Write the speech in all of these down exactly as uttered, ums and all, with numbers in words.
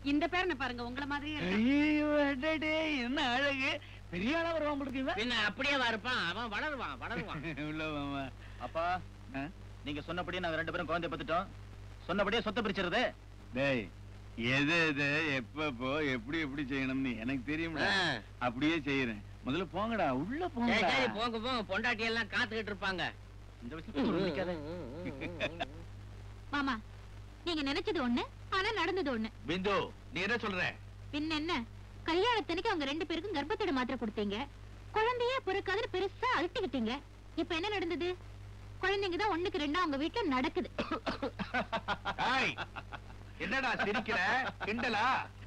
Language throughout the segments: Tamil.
இந்த பேரனை பாருங்க உங்கள மாதிரி. என்ன அழகு, பெரிய ஆளா வருவான் கொடுத்தீங்க. பின்ன அப்படியே இருப்பான், அவன் வளருவான் வளருவான். உள்ள அப்பா, நீங்க சொன்னபடியே நாங்க ரெண்டு பேரும் குழந்தை பத்துட்டோம். சொன்னபடியே சொத்தை பிரிச்சிருது. டேய், எது எது எப்பப்போ எப்படி எப்படி செய்யணும்னு எனக்கு தெரியும்டா. அப்படியே செய்யறேன். முதல்ல போங்கடா, உள்ள போங்க. போங்க போங்க, பொண்டாட்டி எல்லாம் காத்துக்கிட்டு இருப்பாங்க. இந்த விஷயத்துல மாமா, நீங்க நினைச்சது ஒண்ணு, ஆனா நடந்தது ஒண்ணு. பிந்து, நீ என்ன சொல்ற? பின்ன என்ன, கல்யாணத்தனைக்கு அவங்க ரெண்டு பேருக்கும் கர்ப்பத்தோட மாத்திரை கொடுத்தீங்க. குழந்தையே பிறக்காதுன்னு பெருசா அழுத்திக்கிட்டீங்க. இப்ப என்ன நடந்தது? குழந்தைங்க தான் ஒண்ணுக்கு ரெண்டா அவங்க வீட்டுல நடக்குது. என்னடா சிரிக்கிற? கிண்டலா?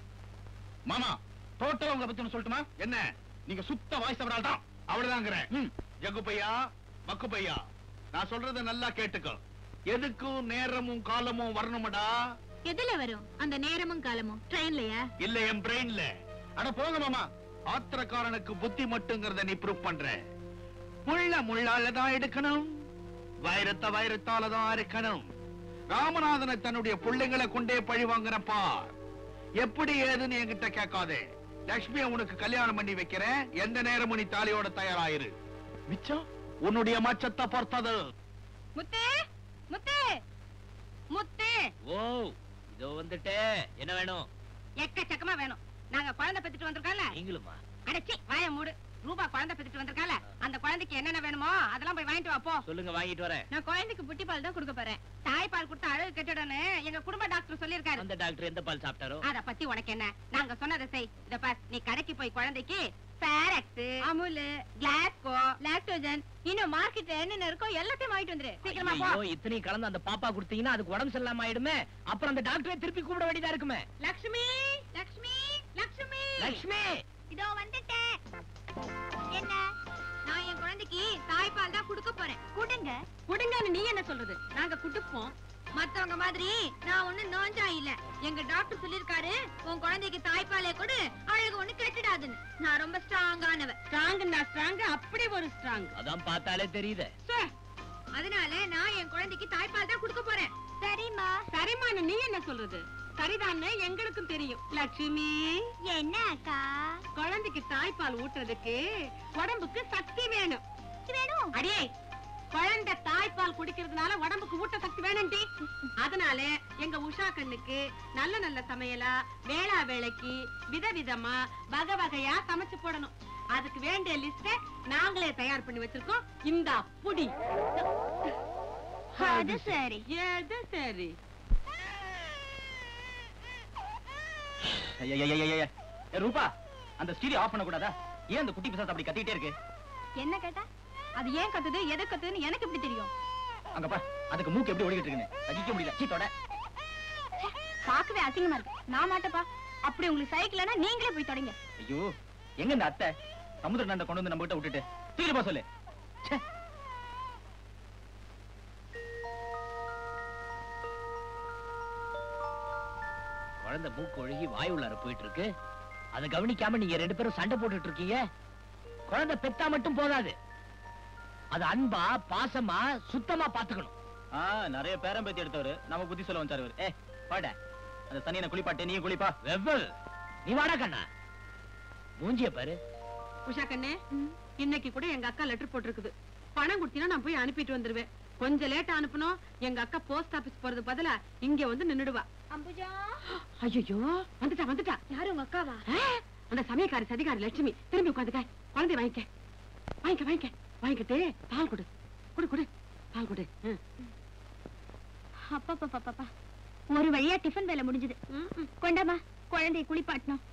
மாமா, டோட்டலா உங்களை பத்தி சொல்லட்டுமா? என்ன நீங்க சுத்த வாய்ஸ் அவரால் தான். அவ்வளவுதாங்கிறேன். ஜக்கு பையா, மக்கு பையா, நான் சொல்றத நல்லா கேட்டுக்கோ. எதுக்கும் நேரமும் காலமும் வரணும்டா. எதுல வரும் அந்த நேரமும் காலமும்? ட்ரெயின்லயா? இல்ல, என் பிரெயின்ல. அட போங்க மாமா, ஆத்திரக்காரனுக்கு புத்தி மட்டுங்கிறத நீ ப்ரூவ் பண்ற. முள்ள முள்ளால தான் எடுக்கணும், வைரத்த வைரத்தால தான் அறுக்கணும். ராமநாதனை தன்னுடைய பிள்ளைங்களை கொண்டே பழி வாங்குறப்பா. எப்படி ஏதுன்னு என்கிட்ட கேட்காதே. லட்சுமியை உனக்கு கல்யாணம் பண்ணி வைக்கிறேன். எந்த நேரமும் நீ தாலியோட தயாராயிரு. மிச்சம் உன்னுடைய மச்சத்தை பொறுத்தது. முத்தே, முத்தே, முத்தே. ஓ, இதோ வந்துட்டே. என்ன வேணும்? எக்கச்சக்கமா வேணும். நாங்க குழந்தை பெத்துட்டு வந்திருக்கோம்ல. நீங்களுமா? அடச்சி வாய மூடு. ரூபா குழந்தை பெத்துட்டு வந்திருக்கால, அந்த குழந்தைக்கு என்னென்ன வேணுமோ அதெல்லாம் போய் வாங்கிட்டு வா போ. சொல்லுங்க, வாங்கிட்டு வரேன். நான் குழந்தைக்கு புட்டி பால் தான் கொடுக்க போறேன். தாய்ப்பால் கொடுத்தா அழகு கெட்டுடனே எங்க குடும்ப டாக்டர் சொல்லிருக்காரு. அந்த டாக்டர் எந்த பால் சாப்பிட்டாரோ? அத பத்தி உனக்கு என்ன? நாங்க சொன்னதை செய். இத பார், நீ கடைக்கு போய் குழந்தைக்கு ஃபேரக்ஸ், அமுல், கிளாஸ்கோ, லாக்டோஜன், இன்னும் மார்க்கெட்ல என்னென்ன இருக்கோ எல்லாத்தையும் வாங்கிட்டு வந்துரு. சீக்கிரமா போ. ஐயோ, இத்தனை கலந்து அந்த பாப்பா கொடுத்தீங்கன்னா அதுக்கு உடம்பு சரியில்லாம ஆயிடுமே. அப்புறம் அந்த டாக்டரை திருப்பி கூப்பிட வேண்டியதா இருக்குமே. லட்சுமி, லட்சுமி, லட்சுமி, லட்சுமி, இதோ வந்துட்டேன். என்ன? நான் என் குழந்தைக்கு தாய்ப்பால் தான் கொடுக்க போறேன். குடுங்க. குடுங்கன்னு நீ என்ன சொல்றது? நாங்க குடுப்போம். மத்தவங்க மாதிரி நான் ஒண்ணு நோஞ்சா இல்ல. எங்க டாக்டர் சொல்லிருக்காரு, உன் குழந்தைக்கு தாய்ப்பாலே கொடு, அழகு ஒண்ணு கெட்டுடாதுன்னு. நான் ரொம்ப ஸ்ட்ராங்கானவ. ஸ்ட்ராங் நான் ஸ்ட்ராங், அப்படி ஒரு ஸ்ட்ராங். அதான் பார்த்தாலே தெரியுது. அதனால நான் என் குழந்தைக்கு தாய்ப்பால் தான் கொடுக்க போறேன். சரிம்மா. சரிம்மான்னு நீ என்ன சொல்றது? சரிதான்னு எங்களுக்கும் தெரியும். லட்சுமி, என்ன அக்கா? குழந்தைக்கு தாய்ப்பால் ஊட்டுறதுக்கு உடம்புக்கு சக்தி வேணும். வேணும் அடியே, குழந்தை தாய்ப்பால் குடிக்கிறதுனால உடம்புக்கு ஊட்ட சக்தி வேணும்டி. அதனால எங்க உஷா கண்ணுக்கு நல்ல நல்ல சமையலா, வேளா வேளைக்கு விதவிதமா வகை வகையா சமைச்சு போடணும். அதுக்கு வேண்டிய லிஸ்ட நாங்களே தயார் பண்ணி வச்சிருக்கோம். இந்த புடி. அது சரி, அது சரி. ரூபா, அந்த ஸ்டீரியோ ஆஃப் பண்ண கூடாதா? ஏன் அந்த குட்டி பிசாசு அப்படி கத்திட்டே இருக்கு? என்ன கேட்டா? அது ஏன் கத்துது, எதை கத்துதுன்னு எனக்கு எப்படி தெரியும்? அங்க பா, அதுக்கு மூக்கு எப்படி ஓடிக்கிட்டு இருக்குன்னு ரசிக்க முடியல. சீட்டோட பாக்கவே அசிங்கமா இருக்கு. நான் மாட்டப்பா. அப்படி உங்களுக்கு சைக்கிள்னா நீங்களே போய் தொடங்க. ஐயோ, எங்க இந்த அத்தை சமுத்திர நண்டை கொண்டு வந்து நம்ம கிட்ட விட்டுட்டு தூக்கிட்டு போ சொல்லு. குழந்தை மூக்கு ஒழுகி வாய் உள்ளார போயிட்டு இருக்கு. அதை கவனிக்காம நீங்க ரெண்டு பேரும் சண்டை போட்டுட்டு இருக்கீங்க. குழந்தை பெத்தா மட்டும் போதாது, அது அன்பா பாசமா சுத்தமா பாத்துக்கணும். நிறைய பேரம் பேத்தி எடுத்தவரு நம்ம புத்தி சொல்ல வந்தாரு. ஏ பாட, அந்த தண்ணியை குளிப்பாட்டே, நீ குளிப்பா. வெவ்வல், நீ வாடா கண்ணா. மூஞ்சிய பாரு. உஷா கண்ணே, இன்னைக்கு கூட எங்க அக்கா லெட்டர் போட்டிருக்குது. பணம் கொடுத்தீங்கன்னா நான் போய் அனுப்பிட்டு வந்துருவேன். கொஞ்சம் லேட்டா அனுப்பணும். எங்க அக்கா போஸ்ட் ஆபீஸ் போறது பதிலா இங்க வந்து நின்னுடுவா. அம்புஜா, ஐயோ வந்துட்டா வந்துட்டா. யாரு உங்க அக்காவா? அந்த சமயக்காரி சதிகாரி லட்சுமி. திரும்பி உட்காந்துக்க, குழந்தை வாங்கிக்க வாங்கிக்க வாங்கிக்க வாங்கிக்கிட்டு பால் கொடு கொடு கொடு பால் கொடு. அப்பா பாப்பா பாப்பா, ஒரு வழியா டிஃபன் வேலை முடிஞ்சது. கொண்டாமா, குழந்தையை குளிப்பாட்டணும்.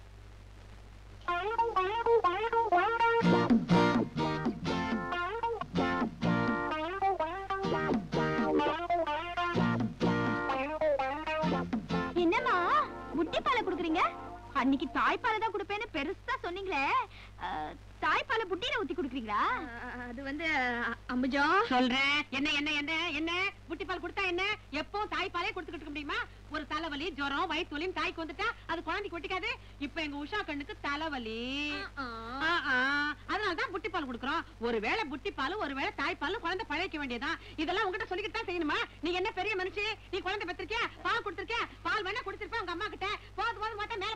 என்னம்மா புட்டி பாலை குடுக்குறீங்க? அன்னைக்கு தாய்ப்பாலை தான் குடுப்பேன்னு பெருசா சொன்னீங்களே, தாய்ப்பாலை புட்டியில ஊத்தி குடுக்குறீங்களா? அது வந்து அம்புஜா சொல்றேன். என்ன என்ன என்ன என்ன புட்டி பால் கொடுத்தா என்ன? எப்போ தாய்ப்பாலே கொடுத்துக்கிட்டு முடியுமா? ஒரு தலைவலி, ஜுரம், வயிற்று வலியும் தாய்க்கு வந்துட்டா அது குழந்தைக்கு ஒட்டிக்காது. இப்ப எங்க உஷா கண்ணுக்கு தலைவலி, அதனாலதான் புட்டி பால் கொடுக்குறோம். ஒருவேளை புட்டி பால், ஒருவேளை தாய்ப்பால் குழந்தை பழைக்க வேண்டியதான். இதெல்லாம் உங்ககிட்ட சொல்லிக்கிட்டு தான் செய்யணுமா? நீ என்ன பெரிய மனுஷி? நீ குழந்தை பெற்றிருக்கியா? பால் கொடுத்திருக்கியா? பால் வேணா குடிச்சிருப்ப உங்க அம்மா கிட்ட. போது போது மாட்டேன்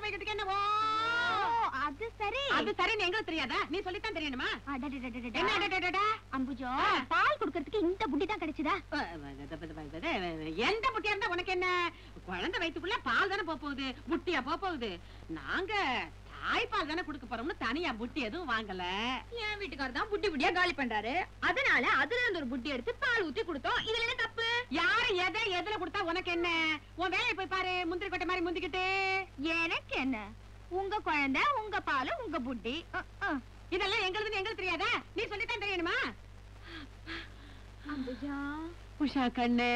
அது சரின்னு எங்களுக்கு தெரியாதா? நீ சொல்லித்தான் தெரியணுமா? அம்புஜா, பால் குடுக்கறதுக்கு இந்த புட்டி தான் கிடைச்சதா? எந்த புட்டியா இருந்தா உனக்கு என்ன? குழந்தை வயித்துக்குள்ள பால் தானே போகுது, புட்டியா போகுது. நாங்க தாய்ப்பால் தானே குடுக்க போறோம்னு தனியா புட்டி எதுவும் வாங்கல. என் வீட்டுக்காரர் தான் புட்டி புட்டியா காலி பண்றாரு. அதனால அதுல இருந்து ஒரு புட்டி எடுத்து பால் ஊத்தி கொடுத்தோம். இதுல என்ன தப்பு? யாரு எதை எதுல கொடுத்தா உனக்கு என்ன? உன் வேலையை போய் பாரு, முந்திரி கொட்டை மாதிரி முந்திக்கிட்டு. எனக்கு என்ன? உங்க குழந்தை, உங்க பால், உங்க புட்டி. இதெல்லாம் எங்களுக்கு எங்களுக்கு தெரியாதா? நீ சொல்லித்தான் தெரியணுமா? அம்புஜா, உஷா கண்ணே,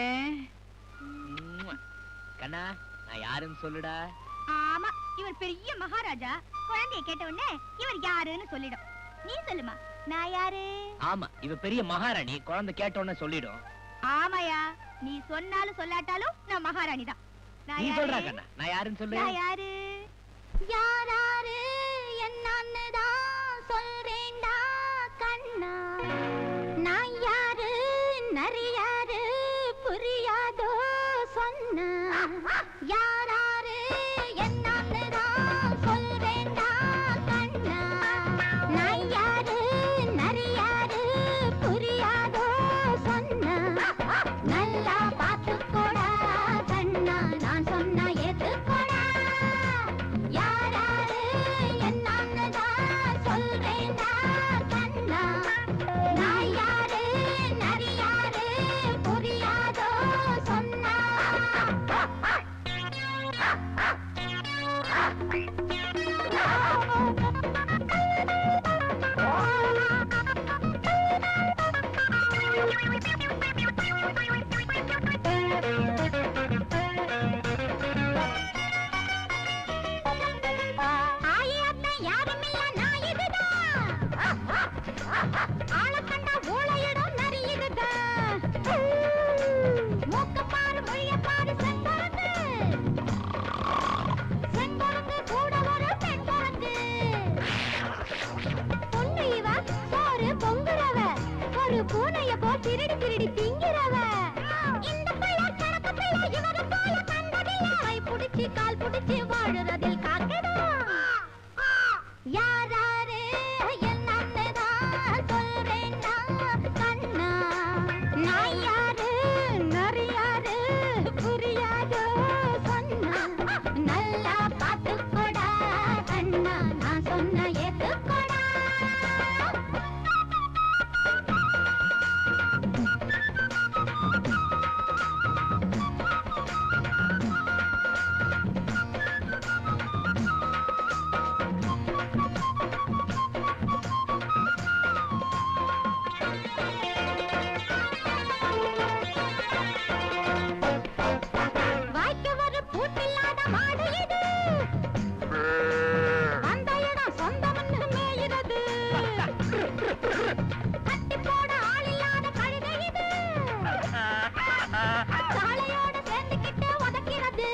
கண்ணா நான் யாருன்னு சொல்லுடா. ஆமா, இவர் பெரிய மகாராஜா. குழந்தைய கேட்ட உடனே இவர் யாருன்னு சொல்லிடும். நீ சொல்லுமா, நான் யாரு? ஆமா, இவ பெரிய மகாராணி. குழந்தை கேட்ட உடனே சொல்லிடும். ஆமாயா, நீ சொன்னாலும் சொல்லாட்டாலும் நான் மகாராணி தான். நீ சொல்றா கண்ணா, நான் யாருன்னு சொல்லு. நான் யாரு? யாராரு என்னன்னு தான் சொல்றேன்டா கண்ணா. நான் யாரு நரியாரு புரியாதோ சொன்ன. யாராரு என்னன்னு தான் சொல்றேன்டா கண்ணா. நான் யாரு நரியாரு புரியாதோ சொன்ன. நல்லா பாத்துக்கோடா கண்ணா, நான் சொன்ன ஏத்துக்கோடா. யாராரு என்னன்னு தான் சொல்றேன்டா கண்ணா. நான் யாரு நரியாரு புரியாதோ சொன்னா. ஆயிரத்தான் யாருமில்ல நான் இதுதான். ஆளக்கண்டா ஊழையிடும் நரி இதுதான். மூக்கப்பாரு மொழியப்பாரு செங்கொழுந்து. செங்கொழுந்து கூட ஒரு பெண் குரங்கு. பொண்ணு இவ சோறு பொங்குறவ. ஒரு பூனைய போ திருடி திருடி திங்கிறவ. இந்த பிள்ளை கணக்கு பிள்ளை இவரை போல கண்டதில்லை. கை புடிச்சு கால் புடிச்சு வாழுறதில் காக்கடா. யாராரு என்னன்னு தான் சொல்றேன்டா கண்ணா. நான் யாரு நரியாரு புரியாதோ சொன்னா. நல்லா பாத்துக்கோடா கண்ணா, நான் சொன்ன ஏத்துக்கோடா. வாய்க்கு ஒரு பூட்டில்லாத மாடு இது. வந்த இடம் சொந்தம்னு மேயிறது. கட்டி போட ஆள் இல்லாத கழுதை இது. சாலையோட சேர்ந்துக்கிட்டு உதைக்கிறது.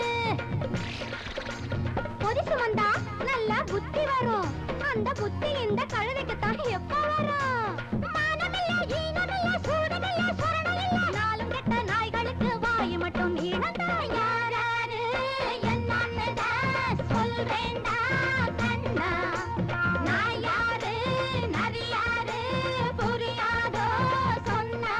பொதிசு வந்தா நல்ல புத்தி வரும். அந்த புத்தி இந்த கழுதைக்கு தான் எப்ப வரும்? மானமில்ல, ஈனமில்ல, சூரமில்ல, சுரணமில்ல. நாலும் கெட்ட நாய்களுக்கு வாய் மட்டும் ஈனந்தா. யாராரு என்னன்னு தான் சொல்றேன்டா கண்ணா. நான் யாரு நரியாரு புரியாதோ சொன்னா.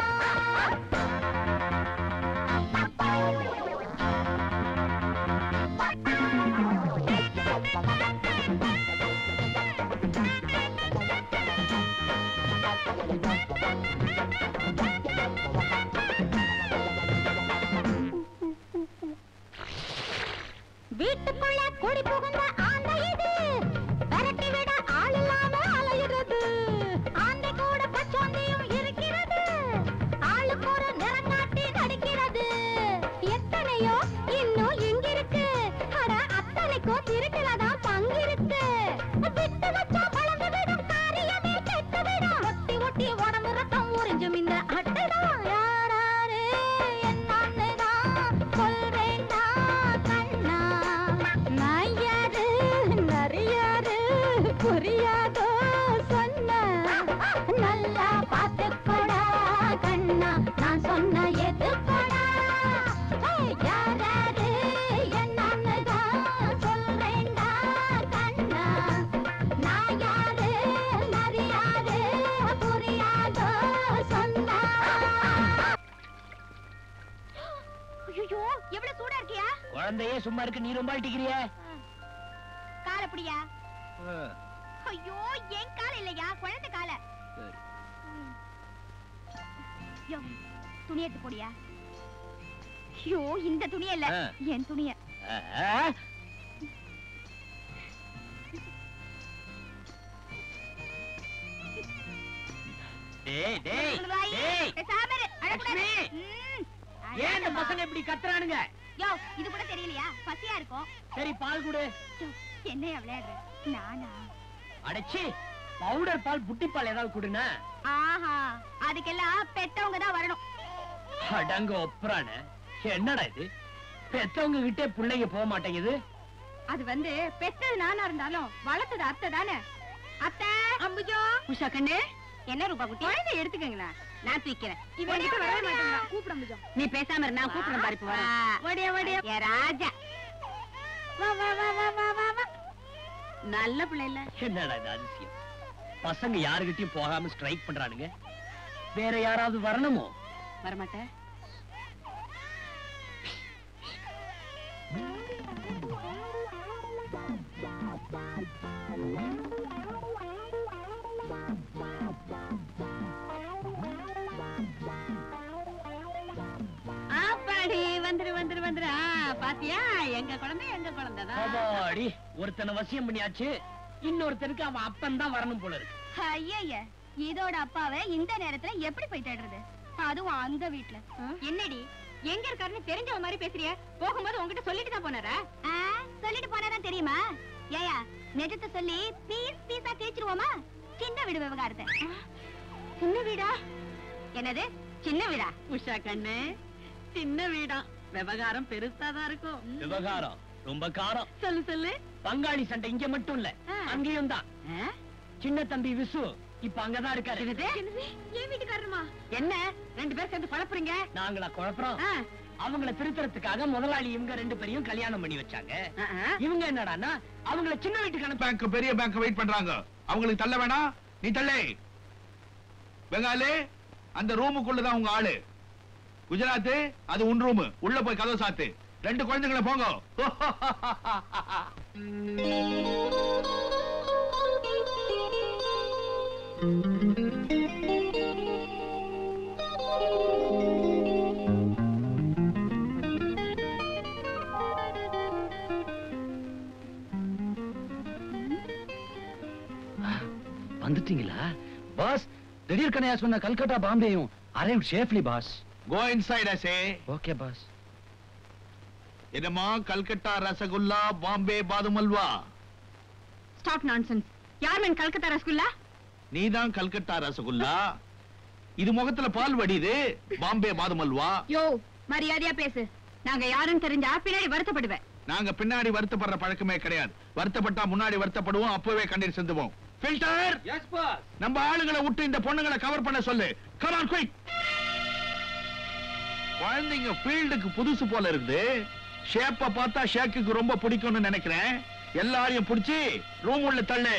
வீட்டுக்குள்ள குடி புகுந்த ஆந்தை இது. விரட்டி விட ஆள் இல்லாம அலையிறது. ஆந்தை கூட பச்சோந்தியும் இருக்கிறது. ஆளுக்கு ஒரு நிறங்காட்டி நடிக்கிறது. எத்தனையோ இன்னும் இங்கிருக்கு. அட அத்தனைக்கும் திருட்டுலதான் பங்கிருக்கு. விட்டு வச்சா வளர்ந்து விடும், காரியமே கெட்டு விடும். ஒட்டி ஒட்டி உடம்பு ரத்தம் உறிஞ்சும் இந்த அட்டடா. யாராரு என்னன்னு தான் சொல்றேன்டா கண்ணா. நான் யாரு நரியாரு புரியாதோ சொன்ன. நல்லா பாத்துக்கோடா கண்ணா, நான் சொன்ன எதுக்கோடா. யாராரு என்னன்னு தான் சொல்றேன்டா வாயே சும்மா இருக்கு, நீ ரொம்ப அடிக்கிறிய. கால அப்படியா? ஐயோ, என் கால இல்லையா, குழந்தை கால. துணி எடுத்து போடியா. ஐயோ, இந்த துணிய இல்ல, என் துணிய. டேய் டேய் டேய், சாமரு அடக்குடா. ஏன் இந்த பசங்க இப்படி கத்துறானுங்க? யோ, இது கூட தெரியலையா? பசியா இருக்கும். சரி, பால் குடு. என்னைய விளையாடுற? நானா? அடச்சி, பவுடர் பால், புட்டி பால் ஏதாவது குடுனா. ஆஹா, அதுக்கெல்லாம் பெத்தவங்க தான் வரணும். அடங்க ஒப்புறான. என்னடா இது, பெத்தவங்க கிட்டே பிள்ளைங்க போக மாட்டேங்குது. அது வந்து பெத்தது நானா இருந்தாலும் வளர்த்தது அத்தை தானே. அத்தை, அம்புஜோ, உஷா கண்ணு, என்ன ரூபா குட்டி? குழந்தை எடுத்துக்கங்களா, நான் தூக்கிறேன். இவன் கிட்ட வரவே மாட்டேங்கிறா. கூப்பிட அம்புஜோ. நீ பேசாம இரு, நான் கூப்பிடுறேன் பாரு. இப்ப வர. ஓடியா ஓடியா. ஏ ராஜா, வா வா வா வா வா வா வா. நல்ல பிள்ளை இல்ல. என்னடா இது அதிசயம், பசங்க யாருகிட்டயும் போகாம ஸ்ட்ரைக் பண்றானுங்க. வேற யாராவது வரணுமோ? வரமாட்டேன். வந்துரு வந்துரு வந்துரு. பாத்தியா, எங்க குழந்தை எங்க குழந்தைதான். ஒருத்தனை வசியம் பண்ணியாச்சு, இன்னொருத்தருக்கு அவன் அப்பன் தான் வரணும் போல இருக்கு. ஐய, இதோட அப்பாவை இந்த நேரத்துல எப்படி போய் தேடுறது, அதுவும் அந்த வீட்டுல? என்னடி எங்க இருக்காருன்னு தெரிஞ்சவ மாதிரி பேசுறிய? போகும்போது உங்ககிட்ட சொல்லிட்டு தான் போனாரா? சொல்லிட்டு போனாதான் தெரியுமா? ஏயா, நிஜத்தை சொல்லி பீஸ் பீஸா தேய்ச்சிருவோமா? சின்ன வீடு விவகாரத்தை. சின்ன வீடா? என்னது சின்ன வீடா? உஷா கண்ணு, சின்ன வீடா, விவகாரம் பெருசாதான் இருக்கும். விவகாரம் ரொம்ப காரம். சொல்லு சொல்லு. பங்காளி சண்டை இங்க மட்டும் இல்ல, அங்கேயும் தான். சின்ன தம்பி விசு இப்ப அங்கதான் இருக்காரு. ஏன் வீட்டுக்காரமா? என்ன ரெண்டு பேரும் சேர்ந்து குழப்புறீங்க? நாங்களா குழப்பறோம்? அவங்கள திருத்தறதுக்காக முதலாளி இவங்க ரெண்டு பேரையும் கல்யாணம் பண்ணி வச்சாங்க. இவங்க என்னடான்னா அவங்கள சின்ன வீட்டுக்கான பேங்க், பெரிய பேங்க் வெயிட் பண்றாங்க. அவங்களுக்கு தள்ள வேணாம், நீ தள்ளே. பெங்காலி, அந்த ரூமுக்குள்ளதான் உங்க ஆளு. குஜராத், அது உன் ரூம். உள்ள போய் கதவு சாத்து. ரெண்டு குழந்தைகளை போங்க. வந்துட்டீங்களா பாஸ்? திடீர் கணையா சொன்ன கல்கட்டா பாம்பேயும் arrived safely boss. Go inside, I say. Okay, boss. என்னமா கல்கட்டா ரசகுல்லா, பாம்பே பாதும் அல்வா? Stop nonsense. யார் மேன் கல்கத்தா ரசகுல்லா? நீதான் கல்கட்டா ரசகுல்லா. இது முகத்துல பால் வடியுது. பாம்பே பாதும் அல்வா. யோ, மரியாதையா பேசு. நாங்க யாருன்னு தெரிஞ்சா பின்னாடி வருத்தப்படுவேன். நாங்க பின்னாடி வருத்தப்படுற பழக்கமே கிடையாது. வருத்தப்பட்டா முன்னாடி வருத்தப்படுவோம், அப்பவே கண்ணீர் சிந்துவோம். Filter, S pass. நம்ம ஆளுங்களை விட்டு இந்த பொண்ணுங்களை கவர் பண்ண சொல்லு. Come on quick. குழந்தைங்க ஃபீல்டுக்கு புதுசு போல இருக்குது. ஷேப்ப பார்த்தா ஷேக்குக்கு ரொம்ப பிடிக்கும்னு நினைக்கிறேன். எல்லாரையும் பிடிச்சி ரூம் உள்ள தள்ளு.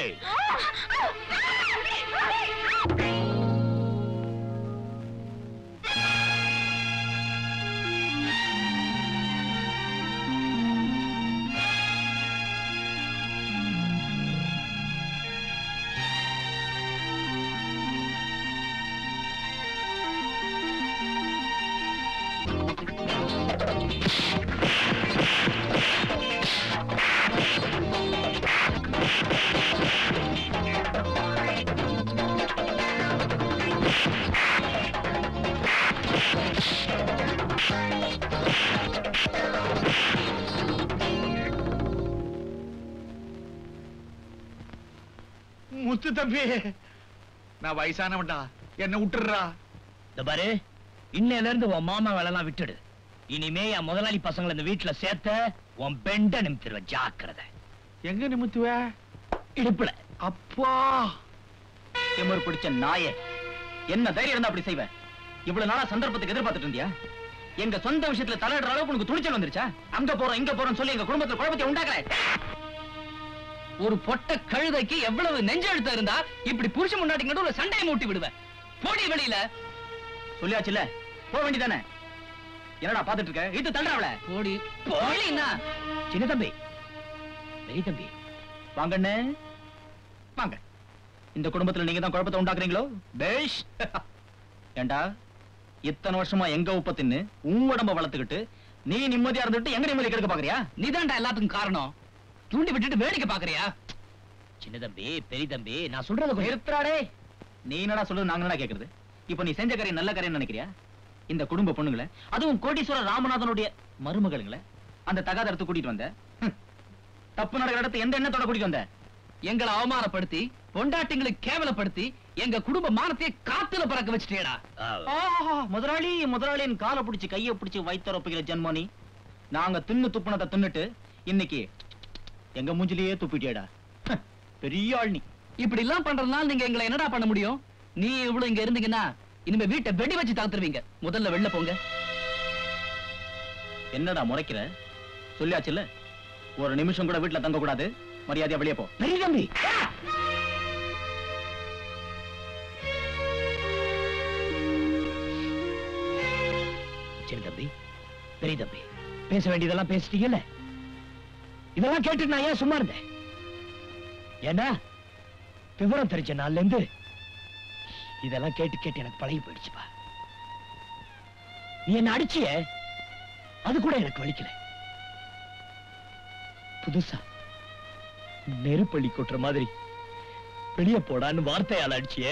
முத்து தம்பி, நான் வயசானவன்டா, என்ன விட்டுறா. இந்த பாரு, இன்னையில இருந்து உன் மாமா வேலைலாம் விட்டுடு. இனிமே என் முதலாளி பசங்களை இந்த வீட்டுல சேர்த்த உன் பெண்ட நிமித்திருவ. ஜாக்கிரதை. எங்க நிமித்துவ? இடுப்புல. அப்பா, எமர் பிடிச்ச நாயே, என்ன தைரியம் இருந்தா அப்படி செய்வேன்? இவ்வளவு நாளா சந்தர்ப்பத்துக்கு எதிர்பார்த்துட்டு இருந்தியா? எங்க சொந்த விஷயத்துல தலையிடுற அளவுக்கு உனக்கு துணிச்சல் வந்துருச்சா? அங்க போறோம் இங்க போறோம் சொல்லி எங்க குடும்பத்துல குழப்பத்தை உண்டாக்குற. ஒரு பொட்ட கழுதைக்கு எவ்வளவு நெஞ்செழுத்த இருந்தா இப்படி புருஷ முன்னாடி நடுவுல சண்டையை மூட்டி விடுவேன். போடி வெளியில. சொல்லியாச்சுல, போக வேண்டியதானே? என்னடா பாத்துட்டு இருக்க? இது தள்ளுறாவல. போடி போடினா. சின்ன தம்பி, பெரிய தம்பி, வாங்கண்ணே வாங்க. இந்த குடும்பத்துல நீங்க தான் குழப்பத்தை உண்டாக்குறீங்களோ? பேஷ். ஏண்டா இத்தனை வருஷமா எங்க உப்ப தின்னு உன் உடம்ப வளர்த்துக்கிட்டு நீ நிம்மதியா இருந்துட்டு எங்க நிம்மதி கெடுக்க பாக்குறியா? நீதான்டா எல்லாத்துக்கும் காரணம். தூண்டி விட்டுட்டு வேடிக்கை பாக்குறியா? சின்ன தம்பி, பெரிய தம்பி, நான் சொல்றது நிறுத்துறாடே. நீ என்னடா சொல்றது நாங்க என்னடா கேக்குறது? இப்ப நீ செஞ்ச காரியம் நல்ல காரியம் நினைக்கிறியா? இந்த குடும்ப பொண்ணுங்களை, அதுவும் கோடீஸ்வரர் ராமநாதனுடைய மருமகளுங்களை அந்த தகாதரத்து கூட்டிட்டு வந்த. தப்பு நடக்கிற இடத்து எந்த எண்ணத்தோட கூட்டிட்டு வந்த? எங்களை அவமானப்படுத்தி பொண்டாட்டிங்களுக்கு கேவலப்படுத்தி எங்க குடும்ப மானத்தையே காத்துல பறக்க வச்சுட்டேடா. முதலாளி முதலாளியின் காலை பிடிச்சு கையை பிடிச்சு வைத்தரப்புகிற ஜன்மோனி. நாங்க தின்னு துப்புனத்தை தின்னுட்டு இன்னைக்கு எங்க மூஞ்சிலேயே துப்பிட்டியடா. பெரிய ஆள் நீ. இப்படி எல்லாம் பண்றதுனால நீங்க எங்களை என்னடா பண்ண முடியும்? நீ இவ்வளவு இங்க இருந்தீங்கன்னா இனிமே வீட்டை வெடி வச்சு தாத்துருவீங்க. முதல்ல வெளில போங்க. என்னடா முறைக்கிற? சொல்லியாச்சுல்ல, ஒரு நிமிஷம் கூட வீட்டுல தங்க கூடாது. மரியாதையா வெளியே போ. பெரிய தம்பி, சின்ன தம்பி, பெரிய தம்பி, பேச வேண்டியதெல்லாம் பேசிட்டீங்கல்ல. இதெல்லாம் கேட்டு நான் ஏன் சும்மா இருந்தேன்? ஏன்னா விவரம் தெரிஞ்ச நாள்ல இருந்து இதெல்லாம் கேட்டு கேட்டு எனக்கு பழகி போயிடுச்சுப்பா. நீ என்ன அடிச்சிய, அது கூட எனக்கு வலிக்கல. புதுசா நெருப்பள்ளி கொட்டுற மாதிரி வெளியே போடான்னு வார்த்தையால அடிச்சியே,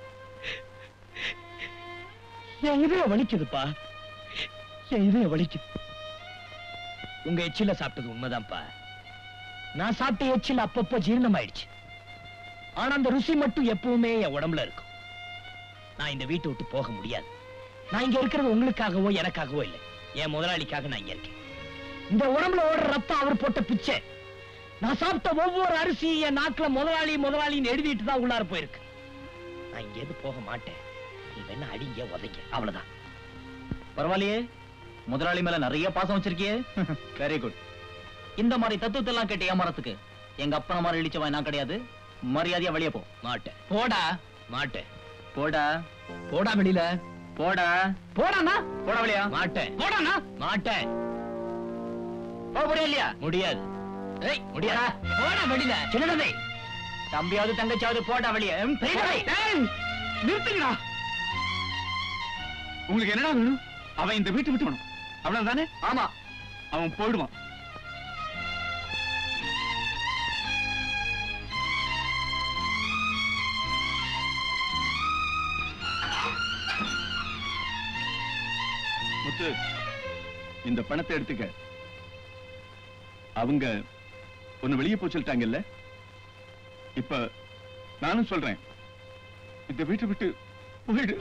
என் இதய வலிக்குதுப்பா. என் இதய வலிக்குது. உங்க எச்சில சாப்பிட்டது உண்மைதான்ப்பா. நான் சாப்பிட்ட எச்சில அப்பப்போ ஜீரணம் ஆயிடுச்சு. ஆனா அந்த ருசி மட்டும் எப்பவுமே என் உடம்புல இருக்கும். நான் இந்த வீட்டை விட்டு போக முடியாது. நான் இங்க இருக்கிறது உங்களுக்காகவோ எனக்காகவோ இல்லை, என் முதலாளிக்காக நான் இங்க இருக்கேன். இந்த உடம்புல ஓடுற ரத்தம் அவர் போட்ட பிச்சை. நான் சாப்பிட்ட ஒவ்வொரு அரிசி என் நாக்குல முதலாளி முதலாளின்னு எழுதிட்டு தான் உள்ளார போயிருக்கு. நான் இங்க இருந்து போக மாட்டேன். நீ வேணா அடிங்க உதைங்க, அவ்வளவுதான். பரவாயில்லையே, முதலாளி மேல நிறைய பாசம் வச்சிருக்கியே. Very good. இந்த மாதிரி தத்துவத்தை எல்லாம் கேட்டு ஏமாறத்துக்கு எங்க அப்பன மாதிரி இழிச்சவன் நான் கிடையாது. மரியாதையா வெளியே போ. மாட்டேன். போடா. மாட்டேன். போடா. போடா வெளியில. போடா. போடானா? போடா வெளியா. மாட்டேன். போடானா? மாட்டேன். போக முடியா இல்லையா? முடியாது. ஏய், முடியாதா? போடா வெளியில. சின்னதே, தம்பியாவது தங்கச்சியாவது போடா வெளியே. நிறுத்துங்கடா. உங்களுக்கு என்னடா வேணும்? அவன் இந்த வீட்டு விட்டு வேணும், அவ்வளவுதானே? ஆமா, அவன் போயிடுவான். முத்து, இந்த பணத்தை எடுத்துக்க. அவங்க ஒன்னு வெளியே போய் சொல்லிட்டாங்கல்ல, இப்ப நானும் சொல்றேன், இந்த வீட்டை விட்டு போயிடு.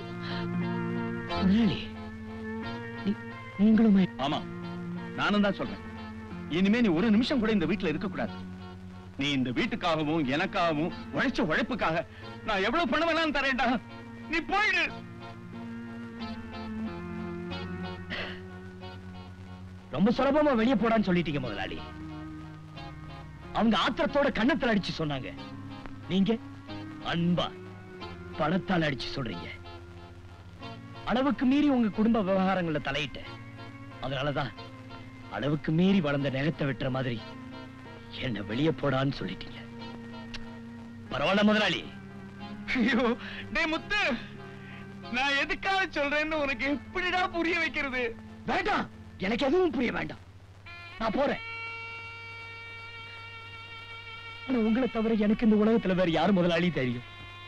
நீங்களுமே? ஆமா, நானும் தான் சொல்றேன். இனிமே நீ ஒரு நிமிஷம் கூட இந்த வீட்டுல இருக்க கூடாது. நீ இந்த வீட்டுக்காகவும் எனக்காகவும் உழைச்ச உழைப்புக்காக நான் எவ்வளவு பணம் வேணாலும் தரேன்டா. நீ போயிடு. ரொம்ப சுலபமா வெளியே போடான்னு சொல்லிட்டீங்க முதலாளி. அவங்க ஆத்திரத்தோட கண்ணத்துல அடிச்சு சொன்னாங்க. நீங்க அன்பா பணத்தால் அடிச்சு சொல்றீங்க. அளவுக்கு மீறி உங்க குடும்ப விவகாரங்களை தலையிட்ட. அதனாலதான் அளவுக்கு மீறி வளர்ந்த நெகத்தை வெட்டுற மாதிரி என்ன வெளியே போடான்னு சொல்லிட்டீங்க. பரவாயில்ல முதலாளி. ஐயோ டேய் முத்து, நான் எதுக்காக சொல்றேன்னு உனக்கு எப்படிடா புரிய வைக்கிறது? வேண்டாம், எனக்கு எதுவும் புரிய வேண்டாம். நான் போறேன். ஆனா உங்களை தவிர எனக்கு இந்த உலகத்துல வேற யாரு முதலாளி தெரியும்?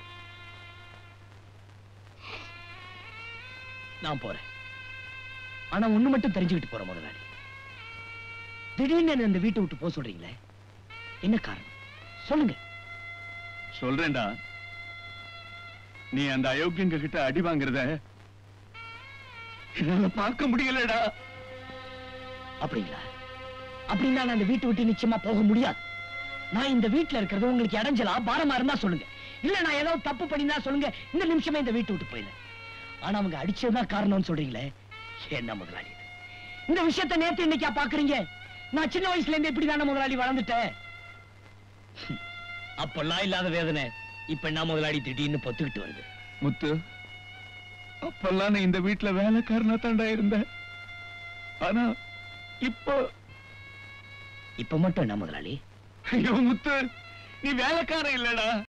நான் போறேன். ஆனா ஒண்ணு மட்டும் தெரிஞ்சுக்கிட்டு போறேன் முதலாளி. திடீர்னு என்ன இந்த வீட்டை விட்டு போக சொல்றீங்களே, என்ன காரணம் சொல்லுங்க. சொல்றேன்டா, நீ அந்த அயோக்கியங்க கிட்ட அடி வாங்குறத என்னால பார்க்க முடியலடா. அப்படிங்களா? அப்படின்னா நான் அந்த வீட்டை விட்டு நிச்சயமா போக முடியாது. நான் இந்த வீட்டுல இருக்கிறது உங்களுக்கு இடைஞ்சலா பாரமா இருந்தா சொல்லுங்க. இல்ல நான் ஏதாவது தப்பு பண்ணினா சொல்லுங்க, இந்த நிமிஷமே இந்த வீட்டை விட்டு போயில. ஆனா அவங்க அடிச்சதுதான் காரணம்னு சொல்றீங்களே, என்ன முதலாளி இந்த விஷயத்தை நேத்து இன்னைக்கா பாக்குறீங்க? நான் சின்ன வயசுல இருந்து எப்படி தானே முதலாளி வளர்ந்துட்டேன். அப்பெல்லாம் இல்லாத வேதனை இப்ப என்ன முதலாளி திடீர்னு பொத்துக்கிட்டு வருது. முத்து, அப்பெல்லாம் நான் இந்த வீட்டுல வேலைக்காரனா தாண்டா இருந்த. ஆனா இப்போ இப்ப மட்டும் என்ன முதலாளி? ஐயோ முத்து, நீ வேலைக்காரன் இல்லடா,